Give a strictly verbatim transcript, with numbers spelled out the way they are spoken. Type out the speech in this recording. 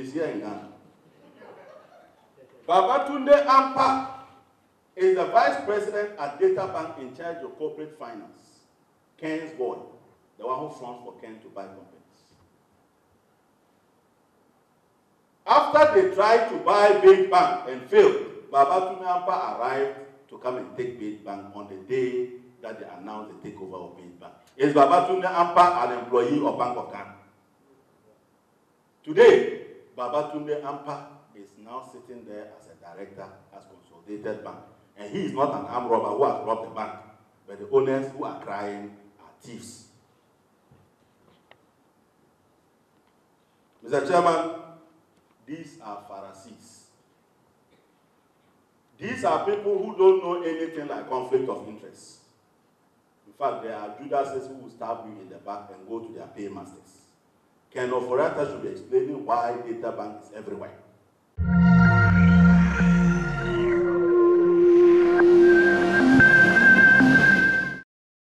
He's here in Ghana. Babatunde Ampah is the vice president at Data Bank in charge of corporate finance. Ken's boy, the one who fronts for Ken to buy companies. After they tried to buy Big Bank and failed, Babatunde Ampah arrived to come and take Big Bank on the day that they announced the takeover of Big Bank. Is Babatunde Ampah an employee of Bank of Ghana? Today, Babatunde Ampah is now sitting there as a director at Consolidated Bank. And he is not an armed robber who has robbed the bank, but the owners who are crying are thieves. Mister Chairman, these are Pharisees. These are people who don't know anything like conflict of interest. In fact, there are Judases who will stab you in the back and go to their paymasters. Ken Ofori-Atta should be explaining why Data Bank is everywhere.